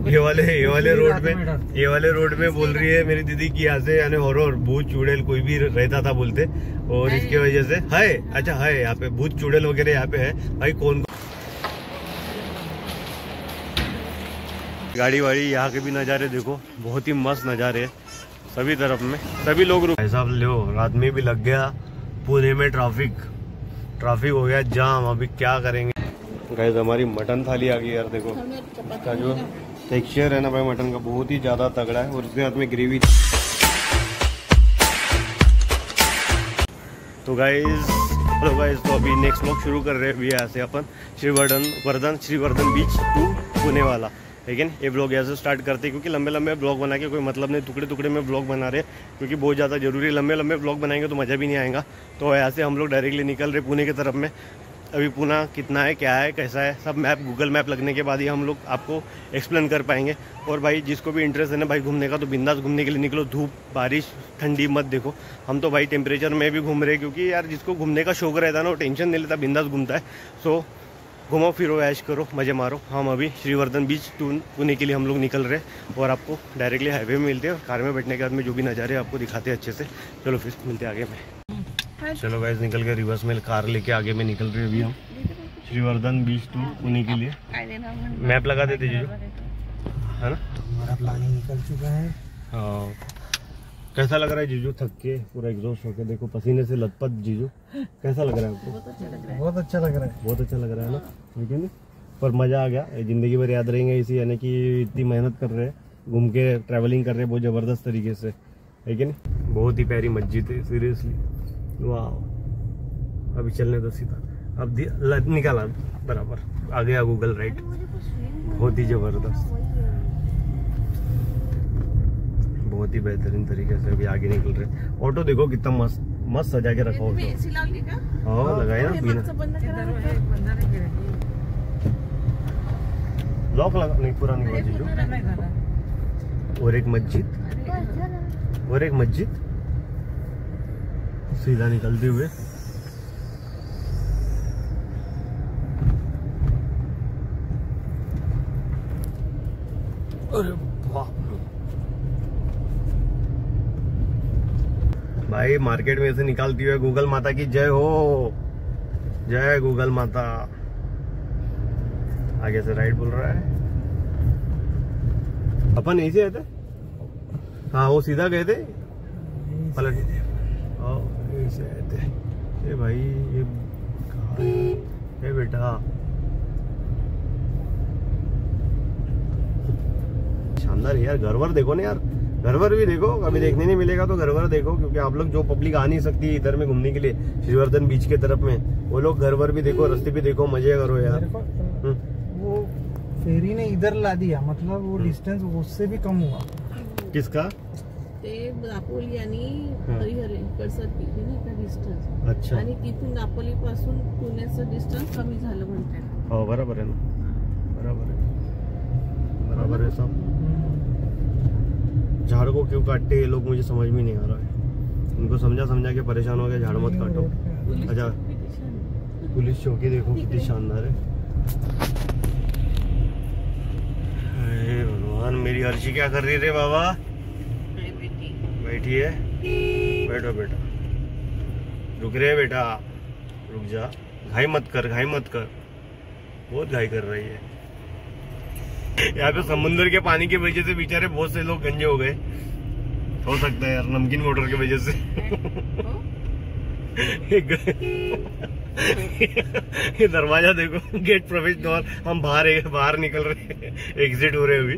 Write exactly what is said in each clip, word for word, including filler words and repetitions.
ये वाले ये वाले रोड में ये वाले रोड में बोल रही है मेरी दीदी की यहाँ से यानी हॉरर भूत चुड़ैल कोई भी रहता था बोलते, और इसकी वजह से है। अच्छा है यहाँ पे भूत चुड़ैल वगैरह यहाँ पे है भाई। कौन गाड़ी वाड़ी यहाँ के भी नज़ारे देखो, बहुत ही मस्त नज़ारे है सभी तरफ में, सभी लोग रुक। ऐसा लो रात में भी लग गया पुणे में ट्रैफिक ट्रैफिक हो गया जाम। अभी क्या करेंगे गाइस। हमारी मटन थाली आ गई यार, देखो इसका जो टेक्सचर है ना भाई मटन का बहुत ही ज्यादा तगड़ा है, और उसके साथ में ग्रेवी। तो गाइस हेलो गाइस, तो अभी नेक्स्ट व्लॉग शुरू कर रहे हैं अभी यहाँ से अपन श्रीवर्धन वर्धन श्रीवर्धन बीच टू पुणे वाला। लेकिन ये ब्लॉग यहाँ से स्टार्ट करते हैं क्योंकि लंबे लंबे ब्लॉग बना के कोई मतलब नहीं, टुकड़े टुकड़े में ब्लॉग बना रहे हैं क्योंकि बहुत ज़्यादा जरूरी। लंबे लंबे ब्लॉग बनाएंगे तो मज़ा भी नहीं आएगा। तो यहाँ से हम लोग डायरेक्टली निकल रहे पुणे की तरफ में। अभी पुणे कितना है, क्या है, कैसा है, सब मैप गूगल मैप लगने के बाद ही हम लोग आपको एक्सप्लेन कर पाएंगे। और भाई जिसको भी इंटरेस्ट है ना भाई घूमने का, तो बिंदास घूमने के लिए निकलो। धूप बारिश ठंडी मत देखो। हम तो भाई टेम्परेचर में भी घूम रहे क्योंकि यार जिसको घूमने का शौक रहता है ना वो टेंशन नहीं लेता, बिंदास घूमता है। सो घूमो फिरो ऐश करो मज़े मारो। हम अभी श्रीवर्धन बीच टू पुणे के लिए हम लोग निकल रहे हैं और आपको डायरेक्टली हाईवे में मिलते हैं। कार में बैठने के बाद में जो भी नज़ारे आपको दिखाते हैं अच्छे से। चलो फिर मिलते हैं आगे में। चलो गाइस निकल के रिवर्स में कार लेके आगे में निकल रहे हैं अभी हम श्रीवर्धन बीच टू पुणे के लिए। मैप लगा देते जीजू, है ना। हमारा प्लानिंग निकल चुका है। हाँ कैसा लग रहा है जीजू? थक के पूरा एग्जॉस्ट होके देखो, पसीने से लथपथ। जीजू कैसा लग रहा है आपको? बहुत अच्छा लग रहा है, बहुत अच्छा लग रहा है, बहुत अच्छा लग रहा है ना, ठीक है ना। पर मज़ा आ गया, जिंदगी भर याद रहेंगे इसी, यानी कि इतनी मेहनत कर रहे हैं, घूम के ट्रैवलिंग कर रहे हैं बहुत ज़बरदस्त तरीके से, है कि नहीं। बहुत ही प्यारी मस्जिद है सीरियसली, वाह। अभी चलने दो सीधा, अब निकाला बराबर आ गया गूगल राइट। बहुत ही ज़बरदस्त, बहुत ही बेहतरीन तरीके से अभी आगे निकल रहे। ऑटो देखो कितना मस्त मस्त सजा के रखा ऑटो। हाँ लगाए ना बिना लॉक लगा, नहीं पूरा नहीं हुआ जीजू। और एक मस्जिद और एक मस्जिद सीधा निकलते हुए। अरे वाह भाई, मार्केट में से निकालती हुए गूगल माता की जय हो, जय गूगल माता। आगे से राइट बोल रहा है, अपन ऐसे आए थे। हाँ वो सीधा गए थे, पलट ऐसे आए थे। ये भाई ये कहाँ है? ये बेटा शानदार यार, घरवर देखो ना यार, घरवर भी देखो, कभी देखने नहीं मिलेगा तो घरवर देखो। क्योंकि आप लोग जो पब्लिक आ नहीं सकती इधर में घूमने के लिए श्रीवर्धन बीच के तरफ में, वो लोग घरवर भी देखो, रास्ते भी देखो, मजे करो यार। वो फेरी ने इधर ला दिया, मतलब वो डिस्टेंस उससे भी कम हुआ। किसका? दापोली आणि हरिहर डिस्टन्स। अच्छा, आणि तिथून दापोली पासून पुण्याचं डिस्टन्स कमी झालं म्हणतात। हो बरोबर आहे ना, बरोबर आहे, बराबर है सब। झाड़ को क्यों काटते ये लोग मुझे समझ में नहीं आ रहा है। उनको समझा समझा के परेशान हो गया, झाड़ मत काटो। अच्छा पुलिस चौकी देखो कितनी शानदार है। अरे भगवान, मेरी अर्शी क्या कर रही रे बाबा? बैठी है, बैठो बेटा, रुक रे बेटा, रुक जा, घाई मत कर, घाई मत कर, बहुत घाई कर रही है। यहाँ पे समुद्र के पानी की वजह से बेचारे बहुत से लोग गंजे हो गए, हो सकता है यार नमकीन मोटर की वजह से। ये दरवाजा देखो, गेट प्रवेश द्वार, हम बाहर बाहर निकल रहे हैं, एग्जिट हो रहे हैं अभी।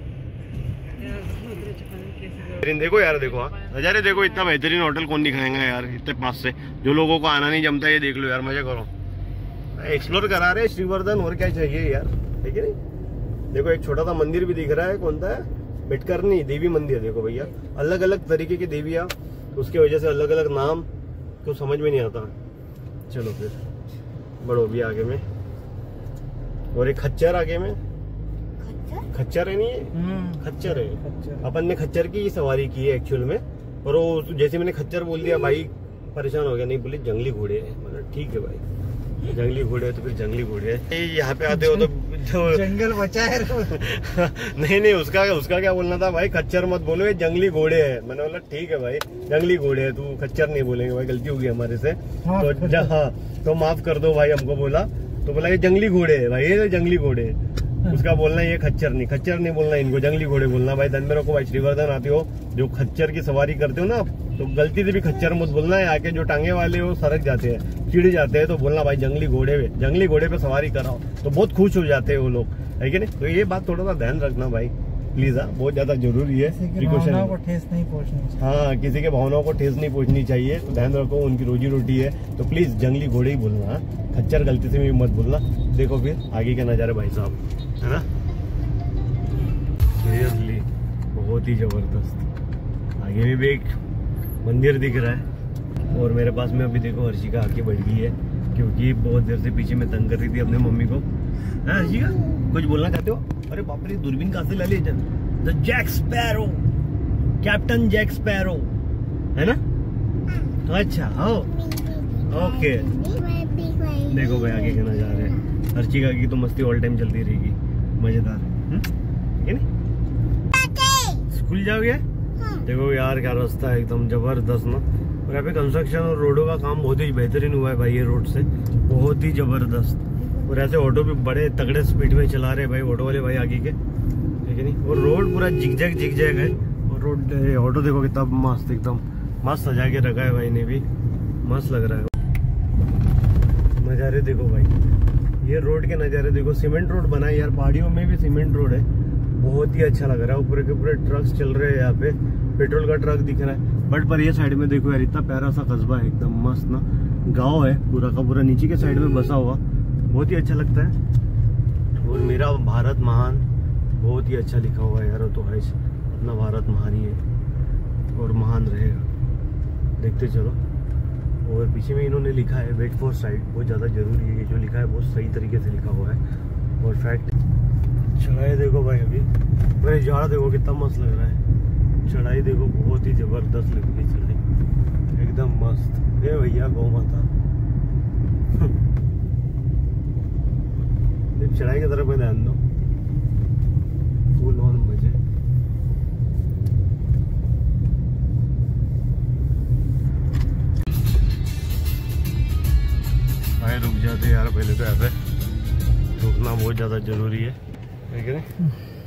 देखो यार, देखो हाँ नजारे देखो, इतना बेहतरीन होटल कौन दिखाएगा यार इतने पास से। जो लोगों को आना नहीं जमता, ये देख लो यार, मजा करो, एक्सप्लोर करा रहे श्रीवर्धन, और क्या चाहिए यार, है कि नहीं। देखो एक छोटा सा मंदिर भी दिख रहा है, कौन सा है? बेटकरनी देवी मंदिर। देखो भैया, अलग अलग तरीके की देवियां, उसकी वजह से अलग अलग नाम, तो समझ में नहीं आता। चलो फिर बढ़ो भी आगे में, और एक खच्चर आगे में, खच्चर है नहीं, खच्चर है। अपन ने खच्चर की सवारी की है एक्चुअल में, और वो जैसे मैंने खच्चर बोल दिया भाई परेशान हो गया। नहीं बोले जंगली घोड़े है, मतलब ठीक है भाई, जंगली घोड़े है तो फिर जंगली घोड़े है। यहाँ पे आते हो तो जो जंगल बचाए रहो। नहीं नहीं, उसका उसका क्या बोलना था भाई, खच्चर मत बोलो, ये जंगली घोड़े है। मैंने बोला ठीक है भाई, जंगली घोड़े है, तू खच्चर नहीं बोलेंगे भाई, गलती होगी हमारे से। तो हाँ, तो माफ कर दो भाई हमको बोला। तो बोला ये जंगली घोड़े है भाई, ये जंगली घोड़े है। उसका बोलना ये खच्चर नहीं, खच्चर नहीं बोलना इनको, जंगली घोड़े बोलना। भाई धन में रखो भाई, श्रीवर्धन आते हो जो खच्चर की सवारी करते हो ना, तो गलती से भी खच्चर मत बोलना है। आके जो टांगे वाले हो सरक जाते हैं, चिढ़ जाते हैं, तो बोलना भाई जंगली घोड़े पे, जंगली घोड़े पे सवारी कराओ, तो बहुत खुश हो जाते हैं वो लोग, है कि नहीं। तो ये बात थोड़ा सा ध्यान रखना भाई प्लीज, हाँ बहुत ज्यादा जरूरी है। भावनाओं को ठेस नहीं पहुंचनी, हाँ किसी के भावनाओं को ठेस नहीं पहुंचनी चाहिए, तो ध्यान रखो, उनकी रोजी रोटी है। तो प्लीज जंगली घोड़े ही बोलना, खच्चर गलती से भी मत बोलना। देखो फिर आगे के नजारे भाई साहब, है ना, सीरियसली बहुत ही जबरदस्त। आगे में भी एक मंदिर दिख रहा है, और मेरे पास में अभी देखो हर्षिका आके बढ़ गई है, क्योंकि बहुत देर से पीछे में तंग कर रही थी अपने मम्मी को। हाँ हर्षिका कुछ बोलना चाहते हो? अरे बाप रे, दूरबीन कहाँ से ला लिया? The Jack Sparrow, captain Jack Sparrow, है ना? अच्छा हो, ओके। देखो भाई आगे के नजारे, हर्षिका की तो मस्ती ऑल टाइम चलती रहेगी, मजेदार, है नहीं? स्कूल जाओगे? देखो यार क्या रास्ता है, एकदम जबरदस्त ना। और यहाँ पे कंस्ट्रक्शन और रोडों का काम बहुत ही बेहतरीन हुआ है भाई, ये रोड से बहुत ही जबरदस्त। और ऐसे ऑटो भी बड़े तगड़े स्पीड में चला रहे भाई ऑटो वाले भाई आगे के, ठीक है नहीं। और रोड पूरा जिगजैग जिगजैग है, और रोड ऑटो देखो कितना मस्त, एकदम मस्त सजा के रखा है भाई ने भी, मस्त लग रहा है। नज़ारे देखो भाई, ये रोड के नज़ारे देखो, सीमेंट रोड बना है यार, पहाड़ियों में भी सीमेंट रोड है, बहुत ही अच्छा लग रहा है। ऊपर के पूरे ट्रक्स चल रहे हैं, यहाँ पे पेट्रोल का ट्रक दिख रहा है। बट पर ये साइड में देखो यार, इतना प्यारा सा कस्बा है, एकदम मस्त ना, गांव है पूरा का पूरा, नीचे के साइड में बसा हुआ, बहुत ही अच्छा लगता है। और मेरा भारत महान बहुत ही अच्छा लिखा हुआ है यार, तो है अपना भारत महान ही है और महान रहेगा, देखते चलो। और पीछे में इन्होंने लिखा है वेट फॉर साइड, बहुत ज़्यादा जरूरी है, ये जो लिखा है बहुत सही तरीके से लिखा हुआ है। और फैक्ट चढ़ाई देखो भाई, अभी भाई जा देखो कितना मस्त लग रहा है, चढ़ाई देखो बहुत ही जबरदस्त लग रही है चढ़ाई, एकदम मस्त। ये भैया गौ माता चढ़ाई की तरफ में ध्यान दो, फुल ऑन मजे। भाई रुक जाते यार, पहले तो ऐसे रुकना बहुत ज्यादा जरूरी है, ठीक है नहीं?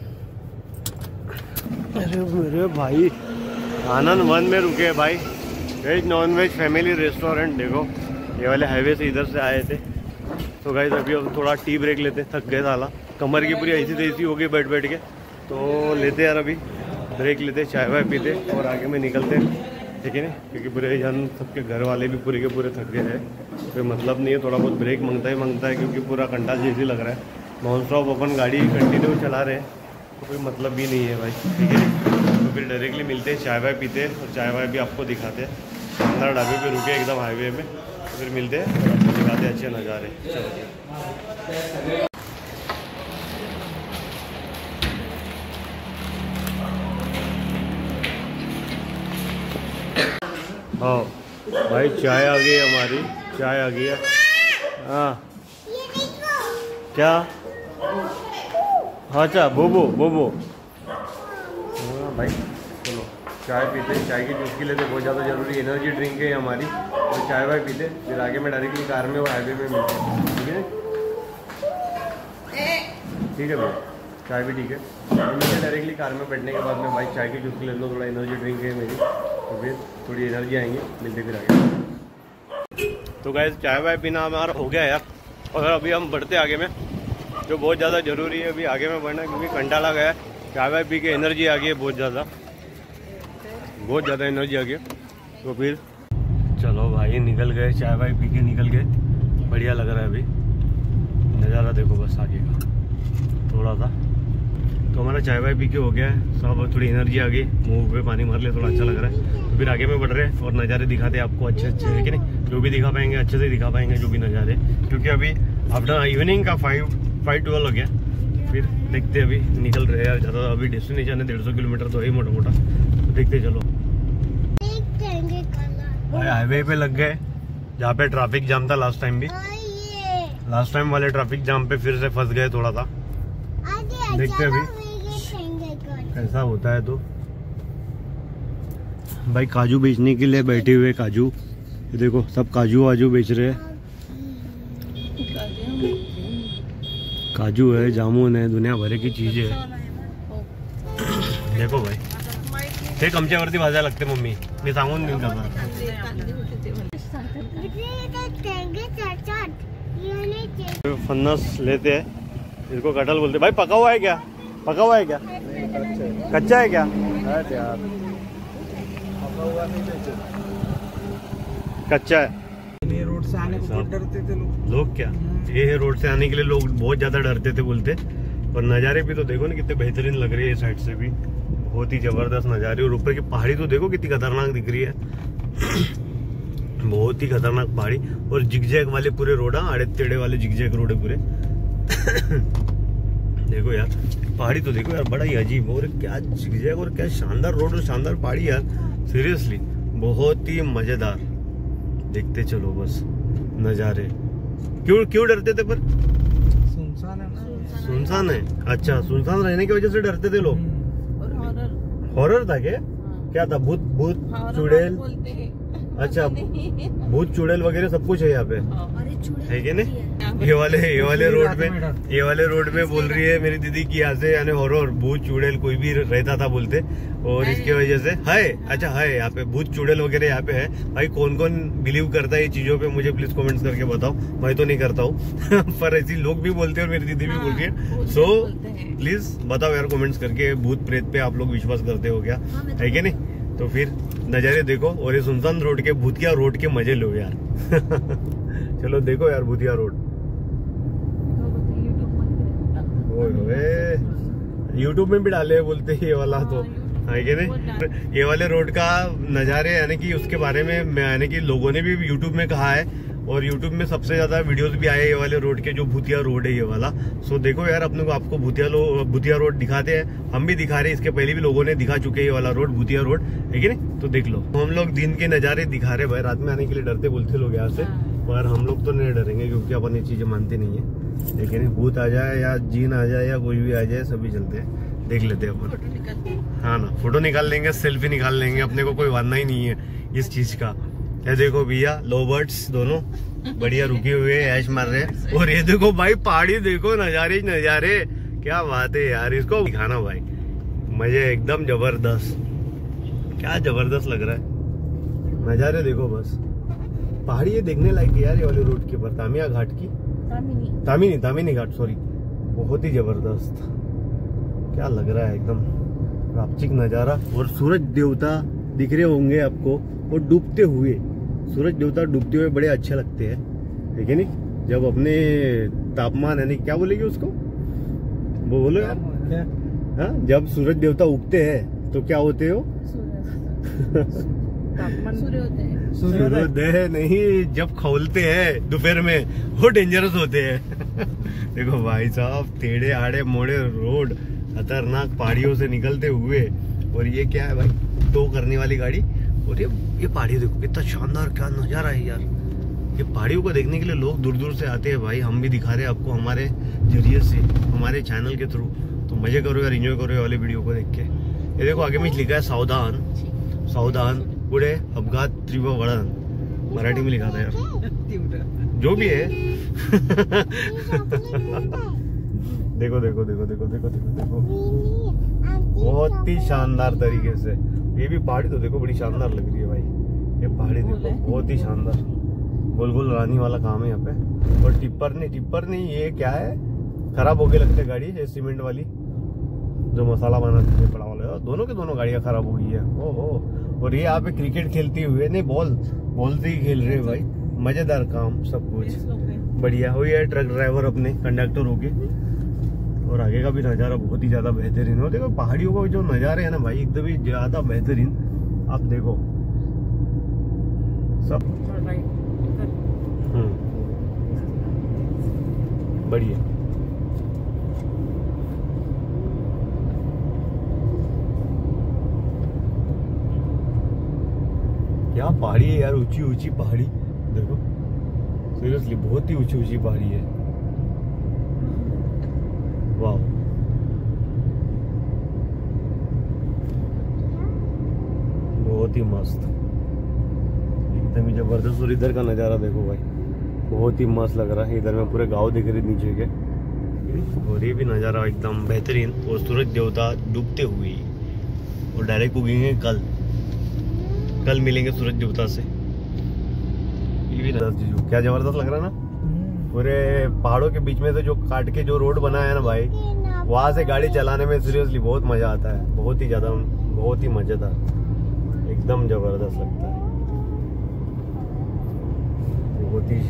अरे मेरे भाई आनंद वन में रुके भाई, veg non veg family restaurant. देखो ये वाले हाईवे से इधर से आए थे, तो गाइस अभी हम थोड़ा टी ब्रेक लेते, थक गए साला, कमर की पूरी ऐसी तैसी हो गई बैठ बैठ के, तो लेते यार अभी ब्रेक लेते, चाय वाय पीते और आगे में निकलते, ठीक है ना? क्योंकि पूरे जन सबके घर वाले भी पूरे के पूरे थक गए हैं, कोई मतलब नहीं है, थोड़ा बहुत ब्रेक मांगता ही मांगता है, क्योंकि पूरा कंटाल जैसी लग रहा है। नॉन स्टॉप अपन गाड़ी कंटिन्यू चला रहे हैं, तो कोई मतलब भी नहीं है भाई, ठीक है? तो फिर डायरेक्टली मिलते हैं, चाय वाय पीते और चाय वाय भी आपको दिखाते हैं। शानदार ढाबे पे रुके एकदम हाईवे में, तो फिर मिलते हैं और आपको दिखाते हैं अच्छे नज़ारे। हाँ भाई चाय आ गई हमारी, चाय आ गई है। हाँ क्या? हाँ अच्छा बोबो बोबो, हाँ भाई चलो चाय पीते, चाय की चुस्की लेते, बहुत ज़्यादा जरूरी एनर्जी ड्रिंक है हमारी, तो चाय वाय पीते, फिर आगे में डायरेक्टली कार में और हाईवे में मिलते हैं, ठीक है? ठीक है भाई, चाय भी ठीक है, मिलते डायरेक्टली कार में बैठने के बाद में भाई चाय की चुस्की ले लो, थोड़ा एनर्जी ड्रिंक है मेरी, तो फिर थोड़ी एनर्जी आएंगी, मिलते फिर आगे। तो गाइस चाय वाय पीना हमारा हो गया यार, और अभी हम बढ़ते आगे में, जो बहुत ज़्यादा ज़रूरी है अभी आगे में बढ़ना, क्योंकि कंटाला गया है, चाय वाय पी के एनर्जी आ गई है बहुत ज़्यादा, बहुत ज़्यादा एनर्जी आ गई। तो फिर चलो भाई निकल गए, चाय वाय पी के निकल गए, बढ़िया लग रहा है अभी नज़ारा, देखो बस आगे का थोड़ा सा। तो हमारा चाय वाय पी के हो गया है सब, थोड़ी एनर्जी आ गई, मुंह पे पानी मार ले, थोड़ा अच्छा लग रहा है। तो फिर आगे में बढ़ रहे हैं और नज़ारे दिखाते हैं आपको अच्छे अच्छे, है कि नहीं? जो भी दिखा पाएंगे अच्छे से दिखा पाएंगे जो भी नज़ारे, क्योंकि अभी आफ्टर इवनिंग का फाइव फाइव ट्वेल्व हो गया। फिर देखते अभी निकल रहे हैं यार, ज़्यादा अभी डेस्टिनेशन है डेढ़ सौ किलोमीटर तो है मोटा मोटा, तो देखते चलो। भाई हाईवे पे लग गए, जहाँ पे ट्रैफिक जाम था लास्ट टाइम भी, लास्ट टाइम वाले ट्रैफिक जाम पे फिर से फंस गए थोड़ा सा, देखते अभी कैसा होता है। तो भाई काजू बेचने के लिए बैठे हुए, काजू ये देखो सब काजू वाजू बेच रहे हैं। काजू है, जामुन है, दुनिया भर की चीज है। देखो भाई ते आमच्यावरती भाजायला लागते मम्मी, मी सांगून देईन का? फन्नस लेते हैं, इसको कटहल बोलते। भाई पका हुआ है क्या? पका हुआ है क्या? कच्चा है क्या? कच्चा है। रोड से आने को बहुत डरते थे लोग। लोग क्या, ये रोड से आने के लिए लोग बहुत ज्यादा डरते थे बोलते। और नज़ारे भी तो देखो ना कितने बेहतरीन लग रही है, साइड से भी बहुत ही जबरदस्त नज़ारे। और ऊपर की पहाड़ी तो देखो कितनी खतरनाक दिख रही है, बहुत ही खतरनाक पहाड़ी। और जिगजैग वाले पूरे रोड, आड़े टेढ़े वाले जिगजैग रोड है पूरे। देखो यार पहाड़ी तो देखो यार, बड़ा ही अजीब और क्या जिगजैग और क्या शानदार रोड और शानदार पहाड़ी यार, सीरियसली बहुत ही मजेदार। देखते चलो बस नज़ारे। क्यों क्यों डरते थे? पर सुनसान है ना। सुनसान है, अच्छा सुनसान रहने की वजह से डरते थे लोग। और हॉरर हॉरर था क्या? क्या था? भूत भूत चुड़ैल? बोलते हैं। अच्छा भूत चुड़ैल वगैरह सब कुछ है यहाँ पे, है क्या नहीं? ये वाले ये वाले रोड में ये वाले रोड में बोल रही है मेरी दीदी की यहाँ से यानी हॉरर भूत चुड़ैल कोई भी रहता था बोलते। और इसकी वजह से है, अच्छा है यहाँ पे भूत चुड़ैल वगैरह यहाँ पे है। भाई कौन कौन बिलीव करता है ये चीजों पे मुझे प्लीज कमेंट्स करके बताओ। मैं तो नहीं करता हूँ पर ऐसी लोग भी बोलते हैं और मेरी दीदी भी बोल रही है। सो प्लीज बताओ यार कमेंट्स करके, भूत प्रेत पे आप लोग विश्वास करते हो क्या, है क्या नहीं? तो फिर नज़ारे देखो और ये सुनसान रोड के भूतिया रोड के मजे लो यार। चलो देखो यार भूतिया रोड। यूट्यूब में भी डाले बोलते ये वाला तो, है कि नहीं? ये वाले रोड का नज़ारे यानी कि उसके बारे में यानी कि लोगों ने भी यूट्यूब में कहा है और यूट्यूब में सबसे ज्यादा वीडियोस भी आए ये वाले रोड के, जो भूतिया रोड है ये वाला। सो देखो यार अपने को आपको भूतिया लो भूतिया रोड दिखाते हैं, हम भी दिखा रहे हैं, इसके पहले भी लोगों ने दिखा चुके हैं ये वाला रोड भूतिया रोड, है कि नहीं? तो देख लो हम लोग दिन के नज़ारे दिखा रहे भाई, रात में आने के लिए डरते बोलते लोग यहाँ से, पर हम लोग तो नहीं डरेंगे क्योंकि अपन ये चीजें मानते नहीं है। लेकिन भूत आ जाए या जीन आ जाए या कोई भी आ जाए सभी चलते हैं, देख लेते हैं अपन। हाँ ना, फोटो निकाल लेंगे, सेल्फी निकाल लेंगे, अपने को कोई वादा ही नहीं है इस चीज का। ये देखो भैया लो बर्ड्स दोनों बढ़िया रुके हुए ऐश मार रहे हैं। और ये देखो भाई पहाड़ी देखो, नजारे नजारे, क्या बात है यार, इसको दिखाना भाई, मजे एकदम जबरदस्त, क्या जबरदस्त लग रहा है नजारे। देखो बस पहाड़ी ये देखने लायक है यार, ये वाले रोड के ऊपर तामिया घाट की तामिनी तामिनी तामिनी घाट सॉरी, बहुत ही जबरदस्त, क्या लग रहा है एकदम प्राप्तिक नजारा। और सूरज देवता दिख रहे होंगे आपको, और डूबते हुए सूरज देवता डूबते हुए बड़े अच्छे लगते हैं, है कि नहीं? जब अपने तापमान यानी क्या बोलेगी उसको, वो बोलो यार, हाँ जब सूरज देवता उगते हैं तो क्या होते हो? सूर्योदय नहीं, जब खौलते हैं दोपहर में वो डेंजरस होते हैं। देखो भाई साहब टेढ़े आड़े मोड़े रोड, खतरनाक पहाड़ियों से निकलते हुए। और ये क्या है भाई, टो करने वाली गाड़ी। और ये ये पहाड़ी देखो कितना शानदार, क्या नजारा है यार। ये पहाड़ियों को देखने के लिए लोग दूर दूर से आते हैं भाई, हम भी दिखा रहे हैं आपको हमारे जरिए से, हमारे चैनल के थ्रू। तो मजे करो यार, एंजॉय करो ये वाली वीडियो को देख के। ये देखो आगे में लिखा है सावधान सावधान पुढे अपघात तीव्र वर्णन, मराठी में लिखा था यार, जो भी है। देखो देखो देखो देखो देखो देखो देखो बहुत ही शानदार तरीके से। ये भी पहाड़ी तो देखो बड़ी शानदार लग रही है भाई, ये पहाड़ी देखो बहुत ही शानदार, गोल गोल रानी वाला काम है यहाँ पे। और टिप्पर नहीं टिप्पर नहीं ये क्या है, खराब होके लगते है गाड़ी, ये सीमेंट वाली जो मसाला बनाते हैं बड़ा वाला, दोनों के दोनों गाड़ियाँ खराब हो गई है। ओहो। और ये यहाँ पे क्रिकेट खेलती हुए, नहीं बॉल बॉल से ही खेल रहे भाई, मजेदार काम सब कुछ बढ़िया। हुई है ट्रक ड्राइवर अपने कंडक्टर होके। और आगे का भी नज़ारा बहुत ही ज्यादा बेहतरीन है। देखो पहाड़ियों का जो नज़ारे है ना भाई एकदम ही ज्यादा बेहतरीन, आप देखो सब हम्म बढ़िया। क्या पहाड़ी है यार, ऊंची ऊंची पहाड़ी देखो, सीरियसली बहुत ही ऊंची ऊंची पहाड़ी है। वाह बहुत ही मस्त, एकदम ही जबरदस्त। और इधर का नज़ारा देखो भाई, बहुत ही मस्त लग रहा है। इधर में पूरे गांव दिख रहे नीचे के, और ये भी नज़ारा एकदम बेहतरीन। और सूरज देवता डूबते हुए, और डायरेक्ट उगेंगे कल कल मिलेंगे सूरज देवता से। ये भी जीजू क्या जबरदस्त लग रहा है ना। पूरे पहाड़ों के बीच में से जो काट के जो रोड बनाया है ना भाई, वहां से गाड़ी चलाने में सीरियसली बहुत मजा आता है। बहुत ही ज्यादा, बहुत ही मजेदार, एकदम जबरदस्त लगता है। बहुत ही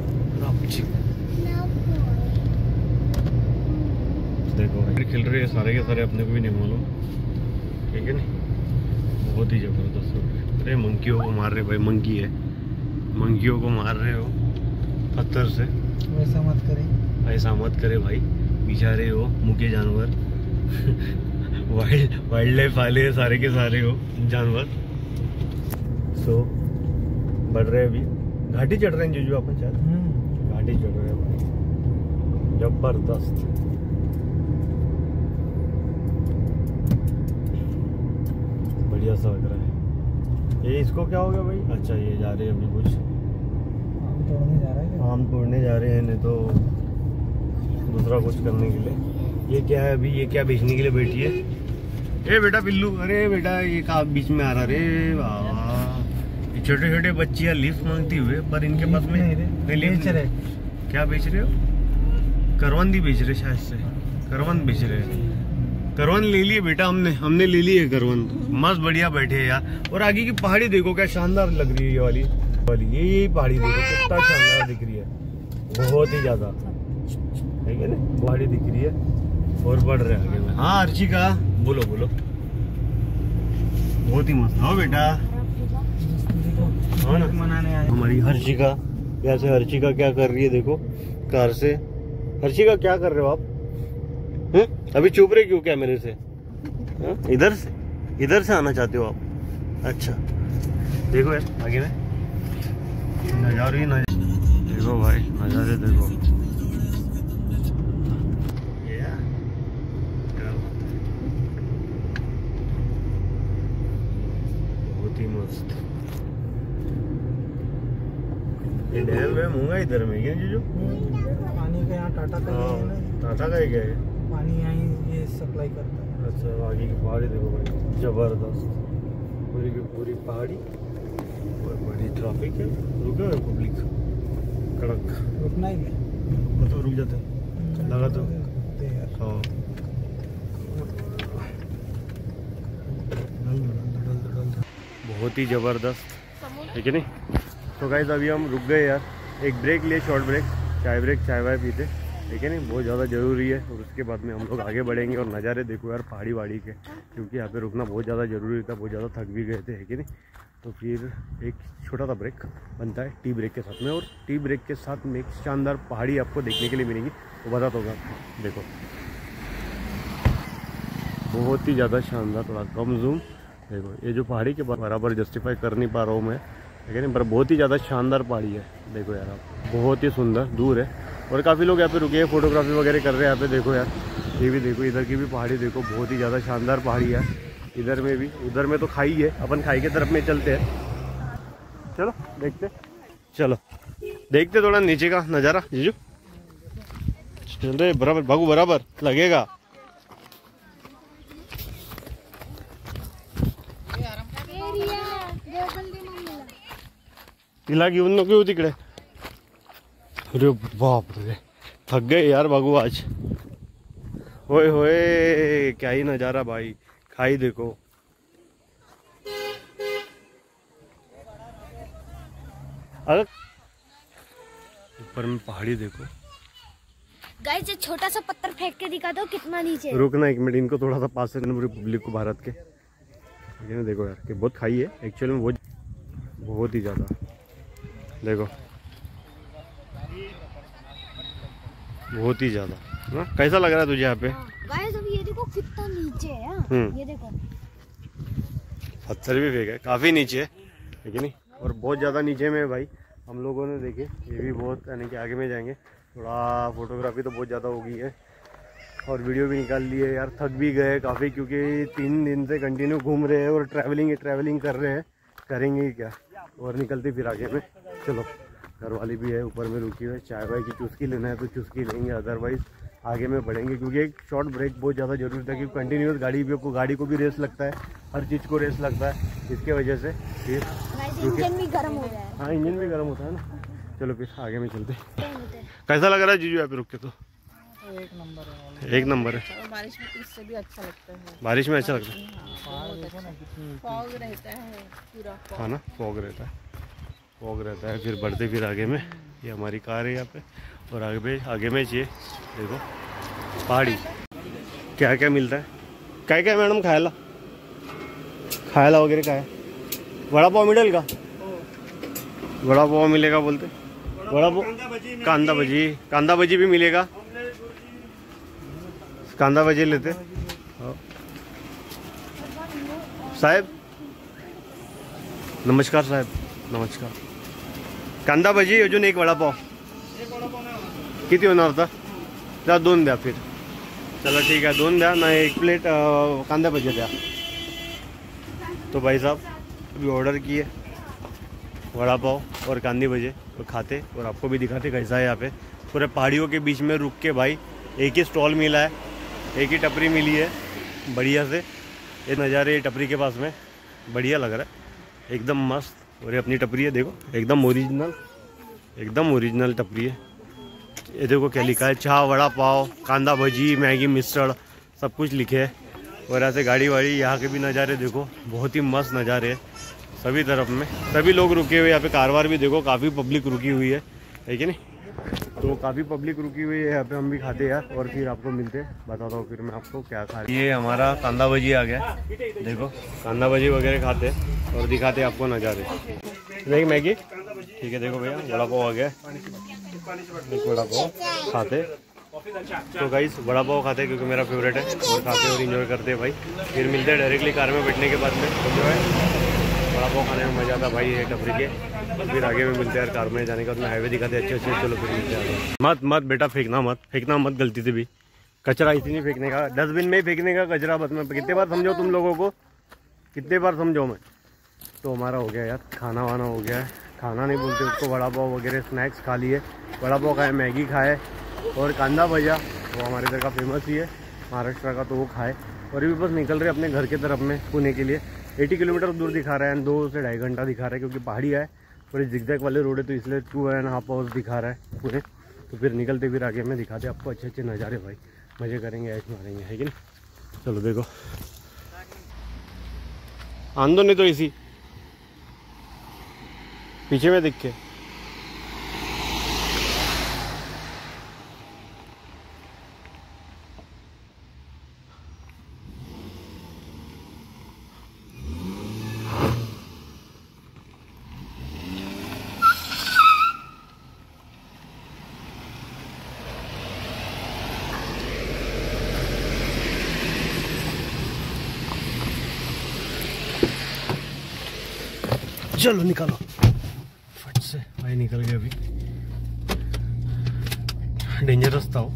देखो खेल रहे हैं सारे के सारे, अपने को भी नहीं मालूम, ठीक है नहीं। बहुत ही जबरदस्त। अरे मंकियों को मार रहे भाई, मंकी है, मंकियों को मार रहे हो पत्थर से। वैसा मत करे, ऐसा मत करे भाई, बेचारे हो मुके जानवर। वाइल्ड वाइल्ड लाइफ वाले सारे के सारे हो जानवर। सो बढ़ रहे अभी, घाटी चढ़ रहे हैं जीजू अपन, शायद घाटी चढ़ रहे हैं भाई, जबरदस्त। बढ़िया सा लग रहा है। ये इसको क्या हो गया भाई? अच्छा ये जा रहे हैं अभी कुछ आम तोड़ने जा रहा है, आम तोड़ने जा रहे हैं, नहीं तो दूसरा कुछ करने के लिए। ये क्या है अभी? ये क्या बेचने के लिए बैठी है? ए बेटा पिल्लू, अरे बेटा ये कहा बीच में आ रहा रे बाबा। ये छोटे छोटे बच्चियां लिफ्ट मांगती हुए, पर इनके पास में नहीं बेच रहे। क्या बेच रहे हो? करवंदी बेच रहे, शायद से करवंद बेच रहे। करवंद ले लिए बेटा, हमने हमने ले ली है करवंद। मस्त बढ़िया बैठे हैं यार। और आगे की पहाड़ी देखो क्या शानदार लग रही है, ये वाली वाली ये यही पहाड़ी देखो कितना शानदार दिख रही है, बहुत ही ज्यादा, ठीक है ना। पहाड़ी दिख रही है और बढ़ रहे आगे में। हाँ अर्चिका बोलो बोलो। बहुत ही मस्त। हाँ बेटा, हाँ ना मनाने आए हमारी हर्षिका। कैसे हर्षिका क्या कर रही है देखो कार से। हर्षिका क्या कर रहे हो आप? हुँ? अभी चुप रहे क्यों कैमरे से? हा? इधर से इधर से आना चाहते हो आप? अच्छा देखो यार आगे में नजारे ही नजारे देखो भाई, नजारे देखो। बहुत ही मस्त। ये डैम में मूंगा इधर में क्या जीजू? पानी का यहाँ टाटा का ही है ना, टाटा का ही क्या है? पानी यहाँ ये सप्लाई करता है। अच्छा आगे की पहाड़ी देखो भाई, जबरदस्त। पूरी की पूरी पहाड़ी और बड़ी ट्रैफिक है। रुका है पब्लिक कड़क, रुकना ही है मतलब रुक जाते हैं लगा तो। हाँ बहुत ही जबरदस्त, ठीक है नहीं। तो गाइस अभी हम रुक गए यार, एक ब्रेक लिए, शॉर्ट ब्रेक, चाय ब्रेक, चाय वाय पीते, ठीक है नहीं। बहुत ज़्यादा ज़रूरी है। और उसके बाद में हम लोग आगे बढ़ेंगे। और नज़ारे देखो यार पहाड़ी वाड़ी के, क्योंकि यहाँ पे रुकना बहुत ज़्यादा ज़रूरी था, बहुत ज़्यादा थक भी गए थे, है कि नहीं। तो फिर एक छोटा सा ब्रेक बनता है टी ब्रेक के साथ में। और टी ब्रेक के साथ में एक शानदार पहाड़ी आपको देखने के लिए मिलेगी, वो बताता होगा। देखो बहुत ही ज़्यादा शानदार, थोड़ा कम जूम देखो। ये जो पहाड़ी के बराबर जस्टिफाई कर नहीं पा रहा हूँ मैं, ठीक है नहीं, पर बहुत ही ज़्यादा शानदार पहाड़ी है। देखो यार आप, बहुत ही सुंदर, दूर है। और काफ़ी लोग यहाँ पे रुके हैं, फोटोग्राफी वगैरह कर रहे हैं यहाँ पे। देखो यार ये भी देखो, इधर की भी पहाड़ी देखो, बहुत ही ज़्यादा शानदार पहाड़ी है। इधर में भी, उधर में तो खाई है, अपन खाई की तरफ में चलते हैं। चलो देखते, चलो देखते थोड़ा नीचे का नज़ारा जीजू। चल रहे बराबर भागू, बराबर लगेगा। तिला घेऊन नको तिकडे। अरे बाप रे, थक गए यार बागू आज। होए होए क्या ही नजारा भाई, खाई देखो। अगर ऊपर में पहाड़ी देखो गाइस, एक छोटा सा पत्थर फेंक के दिखा दो कितना नीचे है। रुकना एक मिनट, इनको थोड़ा सा पास से पूरी पब्लिक को, भारत के। देखो यार कि बहुत खाई है एक्चुअल में, बहुत बहुत ही ज़्यादा। देखो बहुत ही ज्यादा ना। कैसा लग रहा है तुझे यहाँ पे? गाइस अभी ये देखो कितना नीचे है। हम्म, ये देखो पत्थर भी फेंका है, काफी नीचे है, ठीक है नहीं। और बहुत ज्यादा नीचे में भाई हम लोगों ने देखे, ये भी बहुत, यानी कि आगे में जाएंगे थोड़ा। फोटोग्राफी तो बहुत ज़्यादा हो गई है और वीडियो भी निकाल लिए यार। थक भी गए काफ़ी, क्योंकि तीन दिन से कंटिन्यू घूम रहे हैं और ट्रैवलिंग ट्रैवलिंग कर रहे हैं, करेंगे ही क्या, और निकलते फिर आगे में। चलो, घर वाली भी है ऊपर में रुकी हुई, चाय वाय की चुस्की लेना है तो चुस्की लेंगे, अदरवाइज आगे में बढ़ेंगे, क्योंकि एक शॉर्ट ब्रेक बहुत ज़्यादा जरूरी था, क्योंकि कंटिन्यूस गाड़ी भी आपको गाड़ी को भी रेस लगता है, हर चीज़ को रेस लगता है, इसके वजह से फिर इंजन भी गर्म हो गया है। हाँ, इंजन भी गर्म होता है ना। चलो फिर आगे में चलते। कैसा लग रहा है जीजू यहाँ पे रुक के? तो एक नंबर है, एक नंबर है। बारिश में तो इससे भी अच्छा लगता है। बारिश में अच्छा लगता है, फॉग रहता है पूरा, हाँ ना, फॉग रहता है, फॉग रहता है। फिर बढ़ते फिर आगे में, ये हमारी कार है यहाँ पे, और आगे में आगे में ये देखो पहाड़ी, क्या क्या मिलता है, क्या क्या मैडम खायला खायला वगैरह क्या है? वड़ा पाव मिलेल का? वड़ा पाव मिलेगा बोलते, वड़ा पाव, कांदा भजी, कांदा भजी भी मिलेगा, कांदा भजी लेते साहेब। नमस्कार साहेब, नमस्कार। कांदा भजी अजून एक वडापाव किती होणार होता? द्या दोन द्या फिर, चलो ठीक है, दोन द्या ना, एक प्लेट कांदा भजी द्या। तो भाई साहब अभी ऑर्डर किए वड़ा पाव और कांदी भजे, और खाते और आपको भी दिखाते कैसा है यहाँ पे। पूरे पहाड़ियों के बीच में रुक के भाई, एक ही स्टॉल मिला है, एक ही टपरी मिली है, बढ़िया से ये नज़ारे ये टपरी के पास में, बढ़िया लग रहा है, एकदम मस्त। और ये अपनी टपरी है, देखो एकदम ओरिजिनल, एकदम ओरिजिनल टपरी है। ये देखो क्या लिखा है, चाह, वड़ा पाव, कांदा भजी, मैगी, मिस्टर, सब कुछ लिखे है। और ऐसे गाड़ी वाड़ी, यहाँ के भी नज़ारे देखो, बहुत ही मस्त नज़ारे है सभी तरफ में, सभी लोग रुके हुए। यहाँ पे कारवार भी देखो, काफ़ी पब्लिक रुकी हुई है, है कि नहीं? तो काफ़ी पब्लिक रुकी हुई है यहाँ पे, हम भी खाते हैं यार, और फिर आपको मिलते बताता हूँ फिर मैं आपको क्या खा रही। ये हमारा कांदा भजी आ गया, देखो कांदा भजी वगैरह खाते और दिखाते आपको नज़ारे। देखिए मैगी, ठीक है, देखो भैया वड़ा पाव आ गया, एक वड़ा पाव खाते। तो गाइस वड़ा पाव खाते क्योंकि मेरा फेवरेट है, और खाते और इन्जॉय करते हैं भाई। फिर मिलते हैं डायरेक्टली कार में बैठने के बाद में, जो है वड़ा पाव खाने में मज़ा आता भाई ये टपरी के। फिर आगे में मिलते हैं यार, कार में जाने के बाद में हाईवे दिखाते अच्छे अच्छे। चलो फिर मिलते हैं। मत मत बेटा फेंकना मत, फेंकना मत गलती से भी, कचरा इसी नहीं फेंकने का, डस्टबिन में ही फेंकने का कचरा। बस मैं कितने बार समझाऊँ तुम लोगों को, कितने बार समझाऊँ मैं? तो हमारा हो गया यार, खाना वाना हो गया है, खाना नहीं बोलते उसको, वड़ा पाव वगैरह स्नैक्स खा लिए, वड़ा पाव खाए, मैगी खाए, और कांदा भजिया वो हमारे इधर का फेमस ही है महाराष्ट्र का, तो वो खाए। और ये भी बस निकल रहे अपने घर की तरफ में पुणे के लिए। अस्सी किलोमीटर दूर दिखा रहा है, दो से ढाई घंटा दिखा रहा है, क्योंकि पहाड़ी है और ये जिगजैग वाले रोड है, तो इसलिए टू एंड हाफ आवर्स दिखा रहा है पुणे। तो फिर निकलते फिर आगे में दिखाते आपको अच्छे अच्छे नज़ारे भाई, मज़े करेंगे, ऐश मारेंगे, है कि नहीं? चलो देखो, आंदो नहीं तो इसी पीछे में दिख के। चलो निकालो फट से भाई, निकल गए अभी, डेंजरस था वो।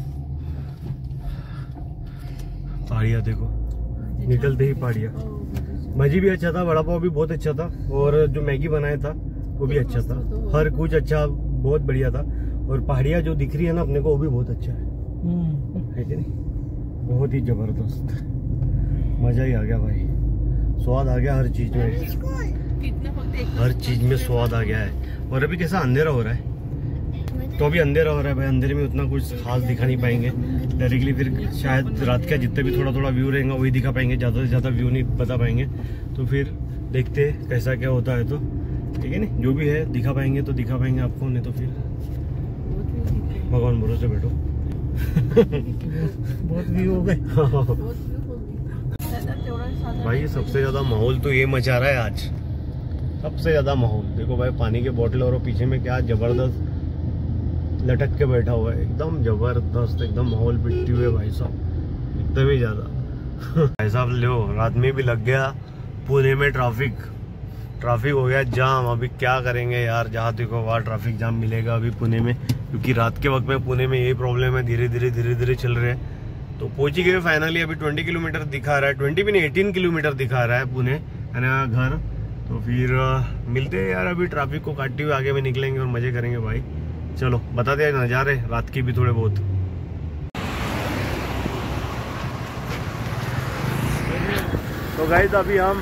पहाड़ियाँ देखो, निकलते ही पहाड़ियाँ। भजी भी अच्छा था, वड़ा पाव भी बहुत अच्छा था, और जो मैगी बनाया था वो भी अच्छा था, हर कुछ अच्छा, बहुत बढ़िया था। और पहाड़ियाँ जो दिख रही है ना अपने को, वो भी बहुत अच्छा है, है कि नहीं? बहुत ही जबरदस्त, मजा ही आ गया भाई, स्वाद आ गया हर चीज में, हर चीज में स्वाद आ गया है। और अभी कैसा अंधेरा हो रहा है, तो अभी अंधेरा हो रहा है भाई, अंधेरे में उतना कुछ खास दिखा नहीं पाएंगे डायरेक्टली। फिर शायद रात का जितने भी थोड़ा थोड़ा व्यू रहेगा वही दिखा पाएंगे, ज़्यादा से ज़्यादा व्यू नहीं बता पाएंगे। तो फिर देखते कैसा क्या होता है, तो ठीक है नहीं, जो भी है दिखा पाएंगे तो दिखा पाएंगे आपको, नहीं तो फिर भगवान भरोसे बैठो। बहुत व्यू हो गए भाई। सबसे ज़्यादा माहौल तो ये मचा रहा है आज, सबसे ज़्यादा माहौल देखो भाई, पानी के बोतल और पीछे में क्या जबरदस्त लटक के बैठा हुआ है, एकदम जबरदस्त, एकदम माहौल पिटती हुए भाई साहब, एकदम ही ज़्यादा। भाई साहब लो, रात में भी लग गया पुणे में ट्रैफिक, ट्रैफिक हो गया जाम। अभी क्या करेंगे यार, जहाँ देखो वहाँ ट्रैफिक जाम मिलेगा अभी पुणे में, क्योंकि रात के वक्त में पुणे में यही प्रॉब्लम है, धीरे धीरे धीरे धीरे चल रहे हैं। तो पहुंच ही गए फाइनली, अभी बीस किलोमीटर दिखा रहा है, बीस भी नहीं अठारह किलोमीटर दिखा रहा है पुणे है ना घर। तो फिर मिलते हैं यार, अभी ट्रैफिक को काटते हुए आगे में निकलेंगे और मजे करेंगे भाई। चलो बताते हैं नज़ारे रात की भी थोड़े बहुत। तो गाइस अभी हम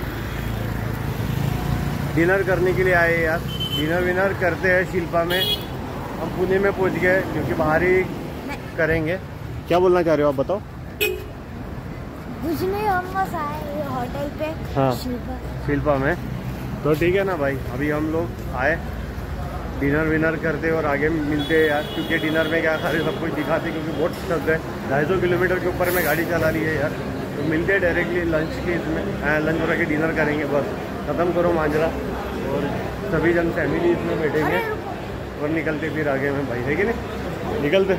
डिनर करने के लिए आए यार। डिनर विनर करते हैं शिल्पा में। हम पुणे में पहुंच गए क्योंकि बाहर ही करेंगे। क्या बोलना चाह रहे हो आप बताओ। कुछ नहीं, हम बस आए होटल पे। हाँ शिल्पा शिल्पा में। तो ठीक है ना भाई, अभी हम लोग आए डिनर विनर करते और आगे मिलते हैं यार। क्योंकि डिनर में क्या सारे सब कुछ दिखाते क्योंकि बहुत थक गए। ढाई सौ किलोमीटर के ऊपर में गाड़ी चला ली है यार। तो मिलते हैं डायरेक्टली लंच के इसमें, लंच हो के डिनर करेंगे। बस ख़त्म करो मांजरा और सभी जन फैमिली इसमें बैठेंगे और निकलते फिर आगे में भाई, है कि नहीं? निकलते।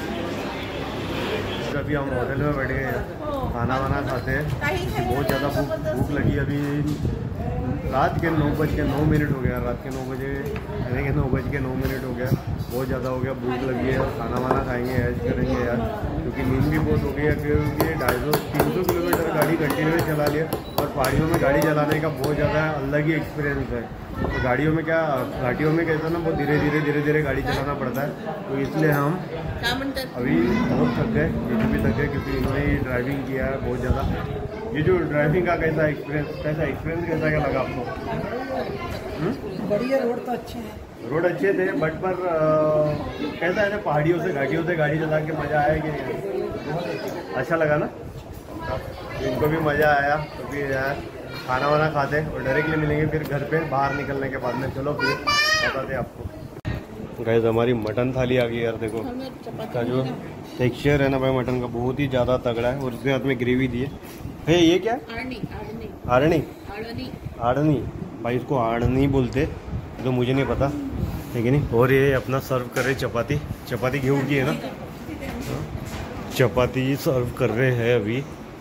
अभी हम होटल में बैठ गए, खाना वाना खाते हैं। बहुत ज़्यादा भूख भूख लगी। अभी रात के नौ बज के नौ मिनट हो गया। रात के नौ बजे यानी कि नौ बज के नौ मिनट हो गया। बहुत ज़्यादा हो गया, भूख लगी है। खाना वाना खाएंगे, ऐश करेंगे यार। क्योंकि नींद भी बहुत हो गई है। क्योंकि ढाई सौ तीन सौ किलोमीटर गाड़ी कंटिन्यूस चला लिया और पहाड़ियों में गाड़ी चलाने का बहुत ज़्यादा अलग ही एक्सपीरियंस है। तो गाड़ियों में क्या घाटियों में कैसा ना बहुत धीरे धीरे धीरे धीरे गाड़ी चलाना पड़ता है। तो इसलिए हम अभी बहुत थक गए, ये भी थक गए क्योंकि इन्होंने ही ड्राइविंग किया है बहुत ज़्यादा। ये जो ड्राइविंग का कैसा एक्सपीरियंस कैसा एक्सपीरियंस कैसा क्या लगा आपको? बढ़िया, रोड तो अच्छे हैं। रोड अच्छे थे बट पर आ, कैसा है ना पहाड़ियों से घाटियों से गाड़ी चला के मज़ा आया कि नहीं? अच्छा लगा ना? इनको भी मज़ा आया। तो फिर यार खाना वाना खाते और डायरेक्टली मिलेंगे फिर घर पे बाहर निकलने के बाद में। चलो फिर बताते आपको। गाइस हमारी मटन थाली आ गई यार। देखो इसका जो टेक्सचर है ना भाई मटन का बहुत ही ज़्यादा तगड़ा है और उसके साथ में ग्रेवी दी है। है ये क्या? आड़नी आड़नी आड़नी आड़नी आड़नी भाई, इसको आड़नी बोलते तो मुझे नहीं पता, है कि नहीं? और ये अपना सर्व कर रहे चपाती। चपाती गेहूँ की है ना, चपाती सर्व कर रहे हैं अभी।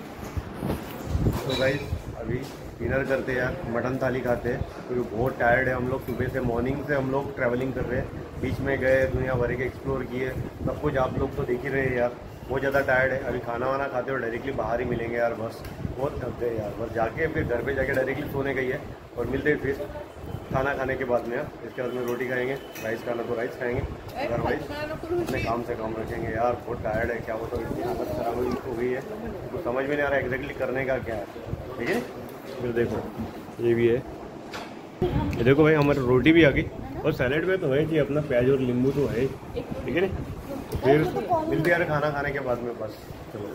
तो गाइस अभी डिनर करते हैं यार, मटन थाली खाते हैं क्योंकि बहुत टायर्ड है हम लोग। सुबह से मॉर्निंग से हम लोग ट्रैवलिंग कर रहे हैं, बीच में गए, दुनिया भर के एक्सप्लोर किए, सब कुछ आप लोग तो देख ही रहे हैं यार। बहुत ज़्यादा टायर्ड है। अभी खाना वाना खाते और डायरेक्टली बाहर ही मिलेंगे यार। बस बहुत थक गए यार। बस जाके फिर घर पे जाके डायरेक्टली सोने गई है और मिलते हैं फिर खाना खाने के बाद में यार। इसके बाद में रोटी खाएंगे, राइस खाना तो राइस खाएंगे, अदरवाइज अपने काम से काम रखेंगे यार। बहुत टायर्ड है, क्या होता है, इतनी हालत ख़राब हो गई है तो समझ में नहीं आ रहा एग्जैक्टली करने का क्या है। ठीक है फिर देखो ये भी है। ये देखो भाई हमारी रोटी भी आ गई और सैलेड में तो है कि अपना प्याज और नींबू तो है, ठीक है ना? तो फिर मिलते यार खाना खाने के बाद में। बस चलो।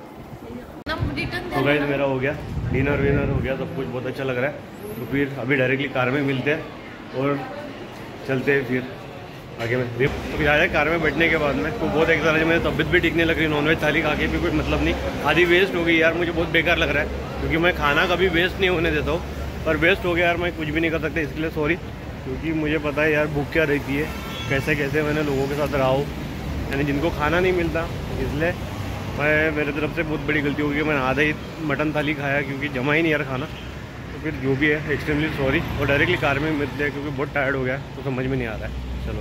तो गाइस मेरा हो गया डिनर विनर हो गया, सब कुछ बहुत अच्छा लग रहा है। तो फिर अभी डायरेक्टली कार में मिलते हैं और चलते हैं फिर आगे में। तो फिर आया कार में बैठने के बाद में तो बहुत एक तरह से मेरी तबीयत भी टिकने लग रही। नॉनवेज थाली खा के भी कोई मतलब नहीं, आधी वेस्ट हो गई यार। मुझे बहुत बेकार लग रहा है क्योंकि मैं खाना कभी वेस्ट नहीं होने देता हूँ, पर वेस्ट हो गया यार। मैं कुछ भी नहीं कर सकता, इसके लिए सॉरी। क्योंकि मुझे पता है यार भूख क्या रहती है, कैसे कैसे मैंने लोगों के साथ रहा हूँ, यानी जिनको खाना नहीं मिलता। इसलिए मैं मेरे तरफ से बहुत बड़ी गलती हो गई, मैंने आधा ही मटन थाली खाया क्योंकि जमा ही नहीं यार खाना। तो फिर जो भी है एक्सट्रीमली सॉरी और डायरेक्टली कार में मिलते हैं क्योंकि बहुत टायर्ड हो गया तो समझ में नहीं आ रहा है। चलो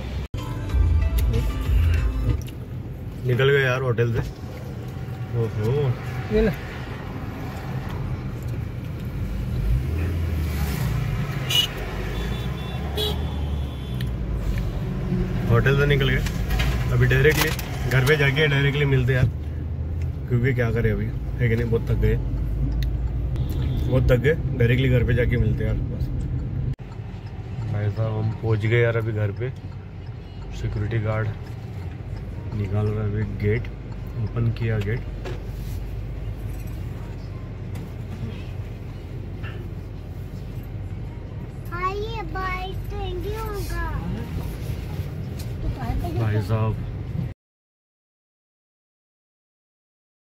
निकल गए यार होटल से। ओहो होटल से निकल गए, अभी डायरेक्टली घर पे जाके डायरेक्टली मिलते यार। क्योंकि क्या करें अभी, है कि नहीं? बहुत थक गए बहुत थक गए डायरेक्टली घर पे जाके मिलते यार। बस ऐसा हम पहुंच गए यार अभी घर पे। सिक्योरिटी गार्ड निकाल रहा है अभी गेट, ओपन किया गेट। भाई साहब